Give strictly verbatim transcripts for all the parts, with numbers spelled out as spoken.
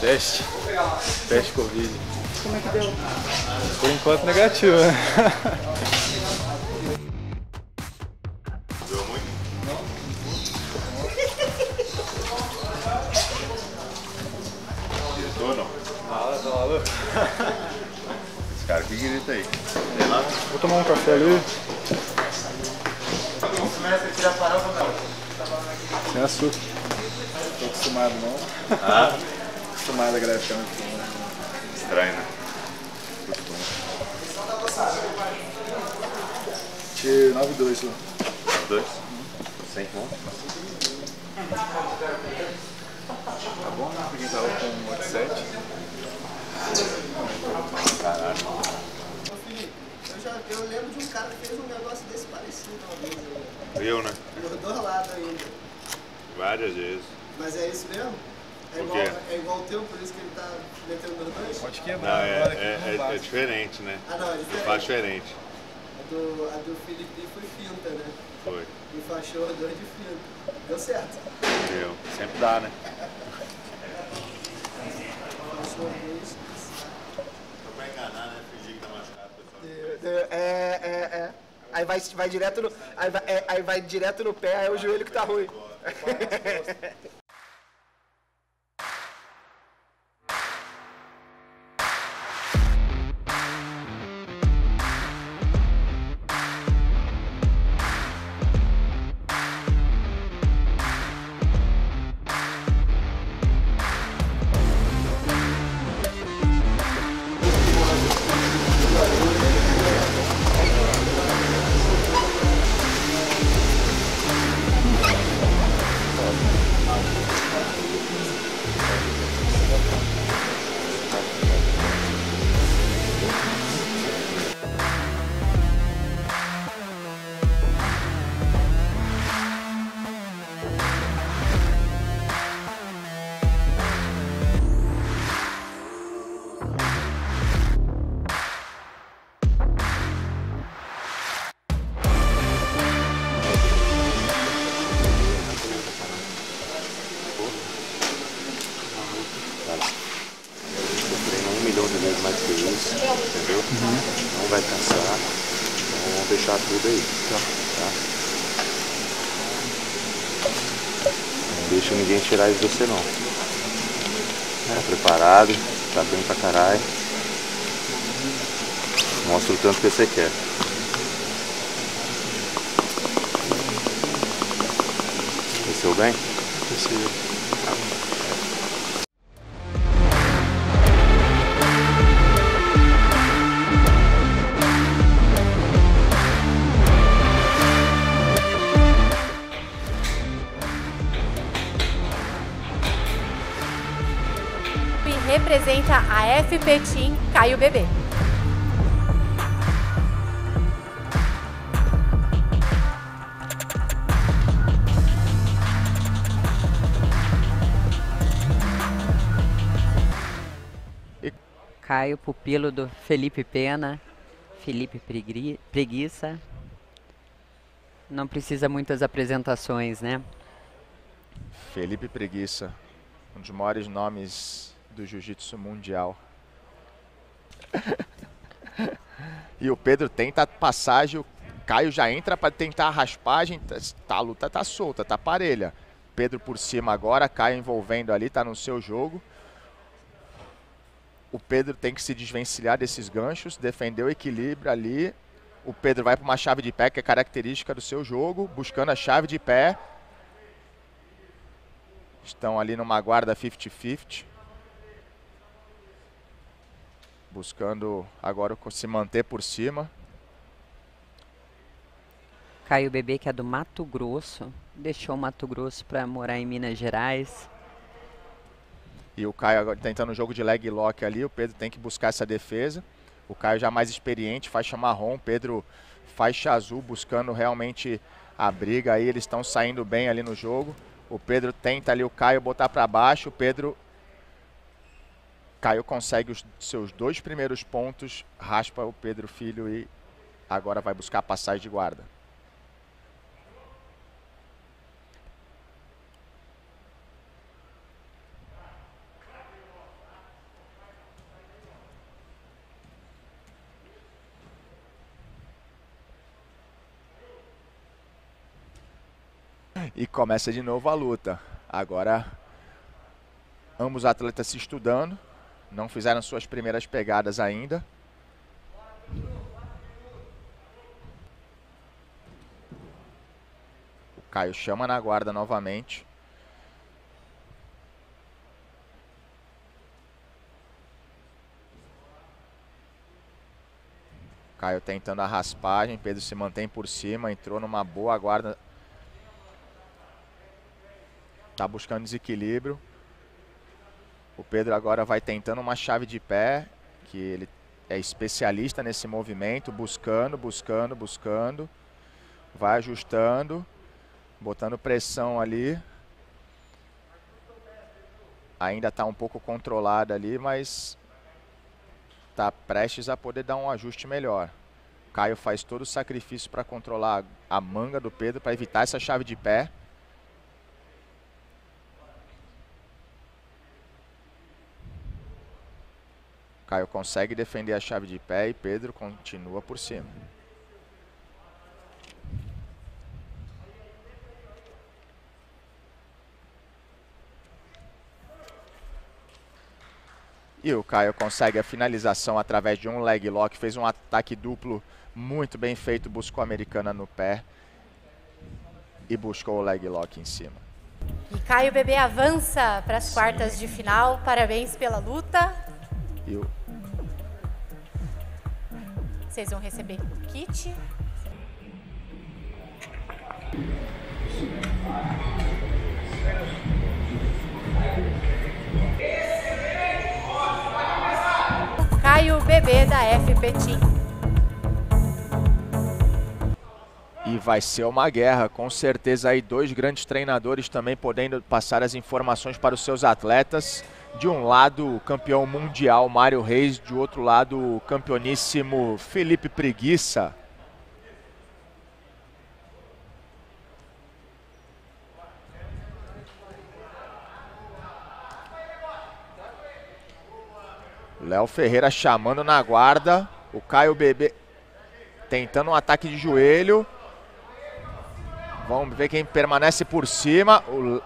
Teste. Teste Covid. Como é que deu? Por enquanto negativo, né? Doeu muito? Não. Gritou ou não? Fala, tá maluco? Esse cara que grita aí. Vou tomar um café ali. Sem açúcar. Não tô acostumado não. Ah? Acostumado a grafar. Estranho, né? Tiro nove dois lá. Dois? Sem conta. Tá bom? Porque tava com oito sete. Caralho. Felipe, eu, já, eu lembro de um cara que fez um negócio desse parecido uma vez. Eu, né? Dos dois lados ainda. Várias vezes. Mas é isso mesmo? É O igual, quê? é igual o teu, por isso que ele tá metendo nos dois? Pode Não, quebrar é, agora que é, não é, é basta. diferente, né? Ah, não, é diferente. Faz diferente. A do, a do Felipe foi finta, né? Foi. Enfaixou os dois de finta. Deu certo. Deu. Sempre dá, né? Enfaixou os dois. Só pra enganar, né? Fingir que tá machucado, pessoal. É, é, é. Aí vai, vai direto no. Aí vai, é, aí vai direto no pé, aí é o joelho que tá ruim. Um milhão de vezes mais que isso, entendeu? Uhum. Não vai cansar. Então vamos deixar tudo aí. Tá? Não deixa ninguém tirar isso de você não. Tá preparado, tá bem pra caralho. Mostra o tanto que você quer. Desceu bem? Desceu. Representa a F P Team Caio Bebê. Caio, pupilo do Felipe Pena, Felipe Pregui- Preguiça. Não precisa muitas apresentações, né? Felipe Preguiça, um dos maiores nomes do jiu-jitsu mundial. E o Pedro tenta a passagem, o Caio já entra para tentar a raspagem, tá, a luta tá solta, tá parelha. Pedro por cima agora, Caio envolvendo ali, tá no seu jogo. O Pedro tem que se desvencilhar desses ganchos, defender o equilíbrio ali. O Pedro vai para uma chave de pé, que é característica do seu jogo, buscando a chave de pé. Estão ali numa guarda cinquenta cinquenta. Buscando agora se manter por cima. Caio Bebê, que é do Mato Grosso, deixou o Mato Grosso para morar em Minas Gerais. E o Caio agora tentando um jogo de leg lock ali. O Pedro tem que buscar essa defesa. O Caio já mais experiente, faixa marrom. Pedro faixa azul, buscando realmente a briga. Aí eles estão saindo bem ali no jogo. O Pedro tenta ali o Caio botar para baixo. O Pedro... Caio consegue os seus dois primeiros pontos. Raspa o Pedro Filho e agora vai buscar a passagem de guarda. E começa de novo a luta. Agora, ambos atletas se estudando. Não fizeram suas primeiras pegadas ainda. O Caio chama na guarda novamente. Caio tentando a raspagem, Pedro se mantém por cima, entrou numa boa guarda. Tá buscando desequilíbrio. O Pedro agora vai tentando uma chave de pé, que ele é especialista nesse movimento, buscando, buscando, buscando. Vai ajustando, botando pressão ali. Ainda tá um pouco controlado ali, mas está prestes a poder dar um ajuste melhor. O Caio faz todo o sacrifício para controlar a manga do Pedro, para evitar essa chave de pé. O Caio consegue defender a chave de pé e Pedro continua por cima. E o Caio consegue a finalização através de um leg lock, fez um ataque duplo muito bem feito, buscou a americana no pé e buscou o leg lock em cima. E Caio Bebê avança para as quartas de final, parabéns pela luta. E o... Vocês vão receber o kit. Caio Bebê da F P Team. E vai ser uma guerra, com certeza aí dois grandes treinadores também podendo passar as informações para os seus atletas. De um lado o campeão mundial Mário Reis, de outro lado o campeoníssimo Felipe Preguiça. Léo Ferreira chamando na guarda. O Caio Bebê tentando um ataque de joelho. Vamos ver quem permanece por cima. O...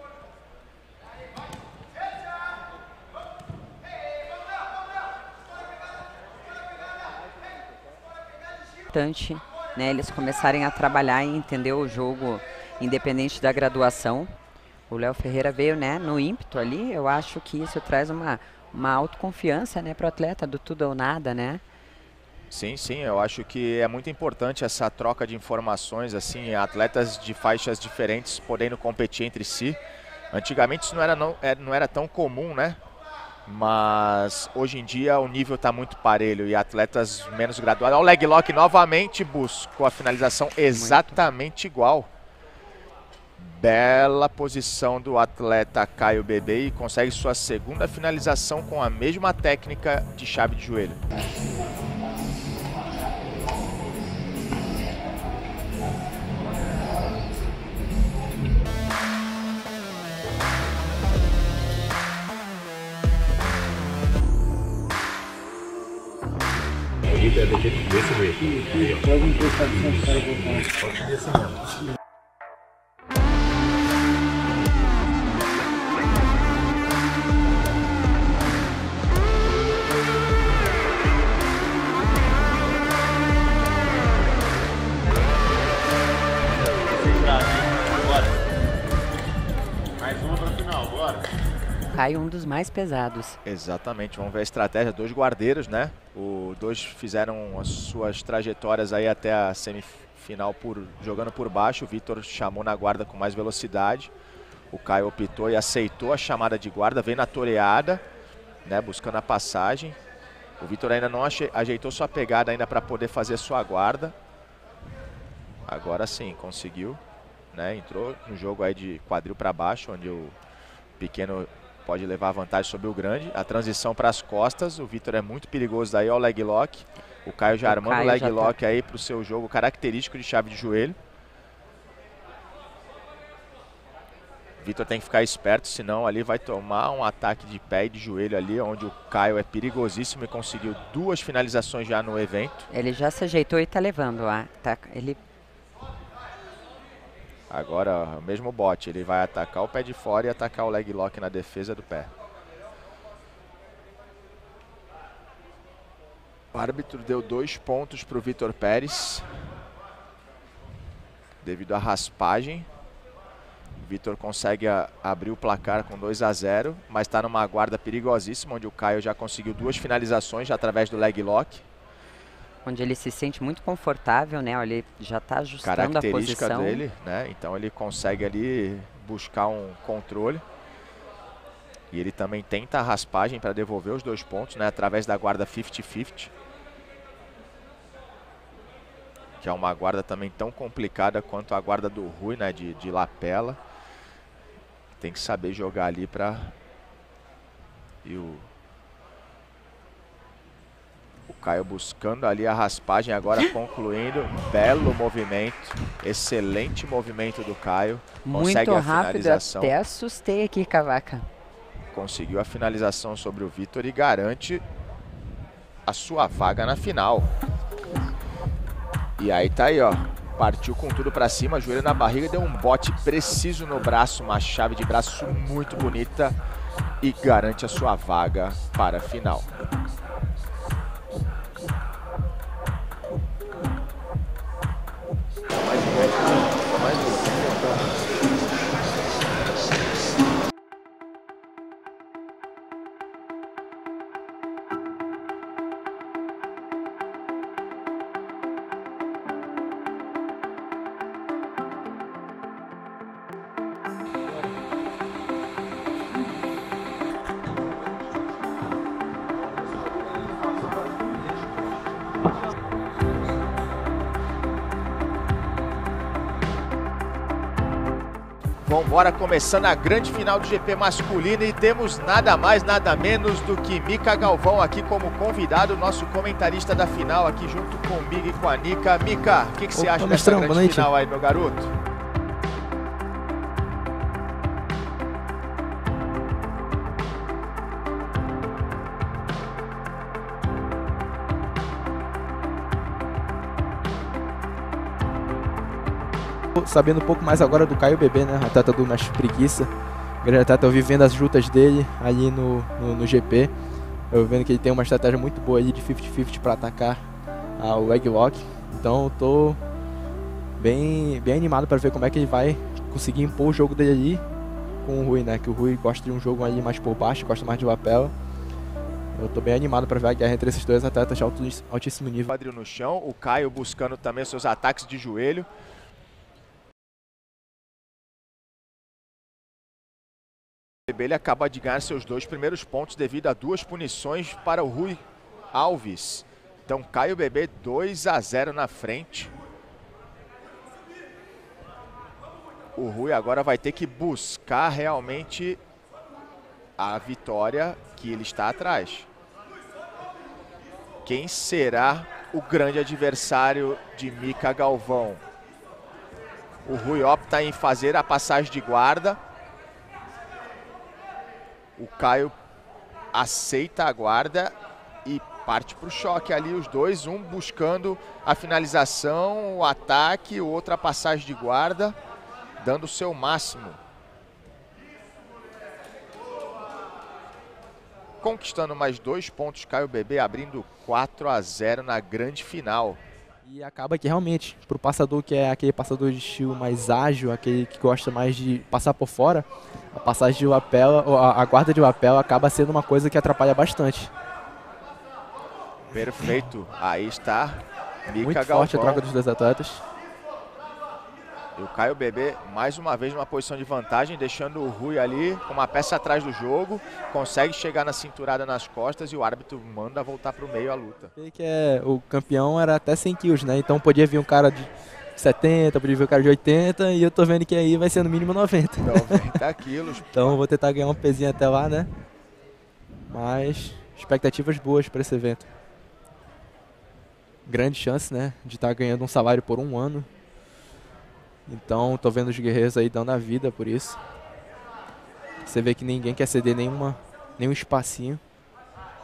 Importante, né, eles começarem a trabalhar e entender o jogo independente da graduação. O Léo Ferreira veio, né, no ímpeto ali. Eu acho que isso traz uma uma autoconfiança, né, para o atleta do tudo ou nada, né? Sim, sim, eu acho que é muito importante essa troca de informações, assim, atletas de faixas diferentes podendo competir entre si. Antigamente isso não era, não, não era tão comum, né? Mas hoje em dia o nível está muito parelho e atletas menos graduados. O leg lock novamente buscou a finalização exatamente muito igual. Bela posição do atleta Caio Bebê e consegue sua segunda finalização com a mesma técnica de chave de joelho. Desse jeito. Pode encostar de cara voltar. Pode descer mesmo. Caio, um dos mais pesados. Exatamente, vamos ver a estratégia. Dois guardeiros, né? Os dois fizeram as suas trajetórias aí até a semifinal por, jogando por baixo. O Vitor chamou na guarda com mais velocidade. O Caio optou e aceitou a chamada de guarda, veio na toreada, né? Buscando a passagem. O Vitor ainda não ajeitou sua pegada ainda para poder fazer sua guarda. Agora sim, conseguiu, né? Entrou no jogo aí de quadril para baixo, onde o pequeno pode levar vantagem sobre o grande. A transição para as costas, o Vitor é muito perigoso daí, ó, o leg lock. O Caio já o armando Caio o leg lock tá aí para o seu jogo característico de chave de joelho. O Vitor tem que ficar esperto, senão ali vai tomar um ataque de pé e de joelho ali, onde o Caio é perigosíssimo e conseguiu duas finalizações já no evento. Ele já se ajeitou e tá levando, ó. Tá, ele... Agora, o mesmo bote, ele vai atacar o pé de fora e atacar o leg lock na defesa do pé. O árbitro deu dois pontos para o Vitor Pérez, devido à raspagem. O Vitor consegue a, abrir o placar com dois a zero, mas está numa guarda perigosíssima, onde o Caio já conseguiu duas finalizações já através do leg lock. Onde ele se sente muito confortável, né? Ele já está ajustando a Característica posição. dele, né? Então ele consegue ali buscar um controle. E ele também tenta a raspagem para devolver os dois pontos, né? Através da guarda cinquenta cinquenta. Que é uma guarda também tão complicada quanto a guarda do Rui, né? De, de lapela. Tem que saber jogar ali para... E o... O Caio buscando ali a raspagem, agora concluindo. Belo movimento. Excelente movimento do Caio. Consegue Muito a rápido, finalização. até assustei aqui, Cavaca. Conseguiu a finalização sobre o Vitor e garante a sua vaga na final. E aí tá aí, ó. Partiu com tudo pra cima, joelho na barriga, deu um bote preciso no braço, uma chave de braço muito bonita e garante a sua vaga para a final. Vambora, começando a grande final do G P masculino e temos nada mais, nada menos do que Mika Galvão aqui como convidado, nosso comentarista da final aqui junto comigo e com a Nica. Mika, o que, que você Opa, acha mestrão, dessa grande final aí, meu garoto? Sabendo um pouco mais agora do Caio Bebê, né? Atleta do Mestre Preguiça. Grande atleta, eu vi vendo as lutas dele ali no, no, no G P. Eu vendo que ele tem uma estratégia muito boa ali de cinquenta cinquenta para atacar ah, o leg lock. Então eu tô bem, bem animado para ver como é que ele vai conseguir impor o jogo dele ali com o Rui, né? Que o Rui gosta de um jogo ali mais por baixo, gosta mais de lapela. Eu tô bem animado para ver a guerra entre esses dois atletas de alto, altíssimo nível. Quadril no chão, o Caio buscando também seus ataques de joelho. Ele acaba de ganhar seus dois primeiros pontos devido a duas punições para o Rui Alves. Então Caio Bebê dois a zero na frente. O Rui agora vai ter que buscar realmente a vitória que ele está atrás. Quem será o grande adversário de Mika Galvão? O Rui opta em fazer a passagem de guarda. O Caio aceita a guarda e parte para o choque ali, os dois, um buscando a finalização, o ataque, o outro a passagem de guarda, dando o seu máximo. Conquistando mais dois pontos, Caio Bebê abrindo quatro a zero na grande final. E acaba que realmente, para o passador que é aquele passador de estilo mais ágil, aquele que gosta mais de passar por fora, a passagem de lapela, a, a guarda de lapela acaba sendo uma coisa que atrapalha bastante. Perfeito, aí está Mika Muito Galvão. forte a troca dos dois atletas. E o Caio Bebê mais uma vez numa posição de vantagem, deixando o Rui ali com uma peça atrás do jogo, consegue chegar na cinturada nas costas e o árbitro manda voltar para o meio a luta. Ele que é, o campeão era até cem quilos, né? Então podia vir um cara de setenta, podia vir um cara de oitenta e eu tô vendo que aí vai ser no mínimo noventa. noventa quilos. Então vou tentar ganhar um pezinho até lá, né? Mas expectativas boas para esse evento. Grande chance, né? De estar ganhando um salário por um ano. Então, tô vendo os guerreiros aí dando a vida por isso. Você vê que ninguém quer ceder nenhuma, nenhum espacinho.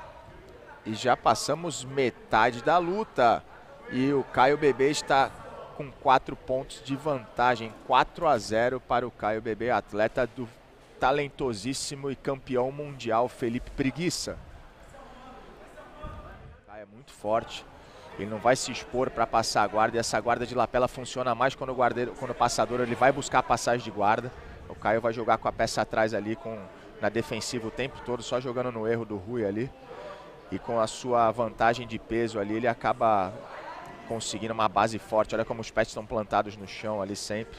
E já passamos metade da luta. E o Caio Bebê está com quatro pontos de vantagem, quatro a zero para o Caio Bebê, atleta do talentosíssimo e campeão mundial Felipe Preguiça. O Caio é muito forte, ele não vai se expor para passar a guarda, e essa guarda de lapela funciona mais quando o, guardeiro, quando o passador ele vai buscar a passagem de guarda. O Caio vai jogar com a peça atrás ali, com, na defensiva o tempo todo, só jogando no erro do Rui ali. E com a sua vantagem de peso ali, ele acaba conseguindo uma base forte. Olha como os pés estão plantados no chão ali sempre.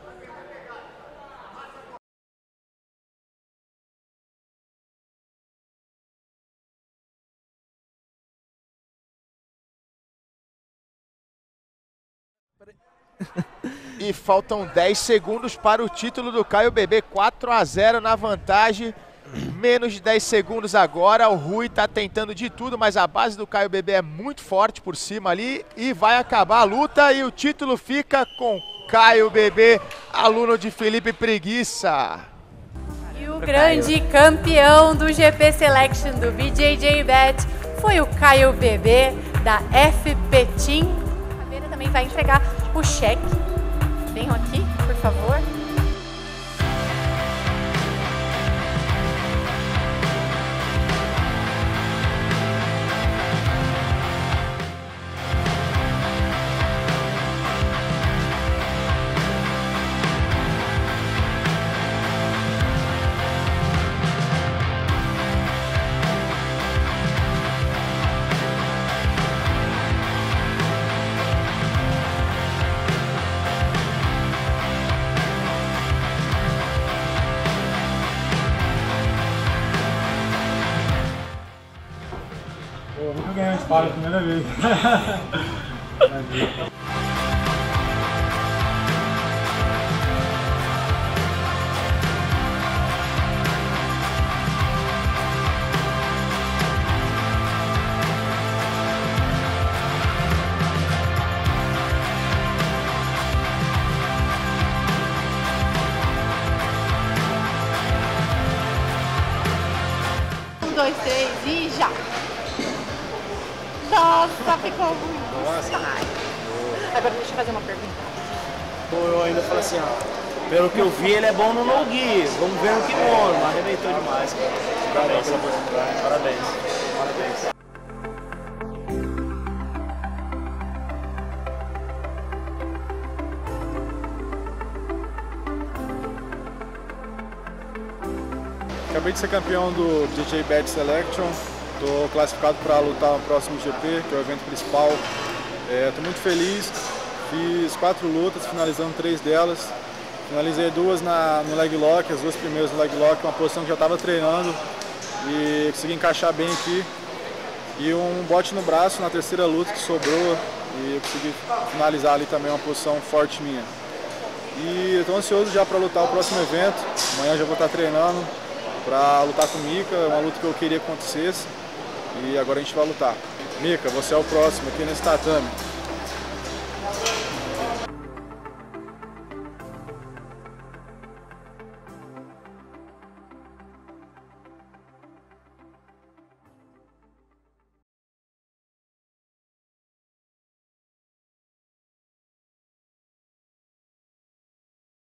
E faltam dez segundos para o título do Caio Bebê, quatro a zero na vantagem. Menos de dez segundos agora, o Rui está tentando de tudo, mas a base do Caio Bebê é muito forte por cima ali e vai acabar a luta e o título fica com Caio Bebê, aluno de Felipe Preguiça. E o grande campeão do G P Selection do B J J Bet foi o Caio Bebê da F P Team. A Caveira também vai entregar o cheque. Venham aqui, por favor. Eu nunca ganhei uma espada, primeira vez. Um, dois, três e já! Nossa, ficou muito. Nossa. Agora deixa eu fazer uma pergunta. Eu ainda falo assim, ó, pelo que eu vi, ele é bom no no-gi. Vamos ver no kimono, mas arrebentou demais, cara. Parabéns pela oportunidade. Parabéns. Parabéns. Acabei de ser campeão do B J J Bet Selection. Estou classificado para lutar no próximo G P, que é o evento principal. Estou é, muito feliz, fiz quatro lutas, finalizando três delas. Finalizei duas na, no leg lock, as duas primeiras no leg lock, uma posição que já estava treinando e consegui encaixar bem aqui. E um bote no braço na terceira luta que sobrou e eu consegui finalizar ali também uma posição forte minha. E estou ansioso já para lutar o próximo evento, amanhã já vou estar treinando para lutar com o Mika, uma luta que eu queria que acontecesse. E agora a gente vai lutar. Mika, você é o próximo aqui nesse tatame.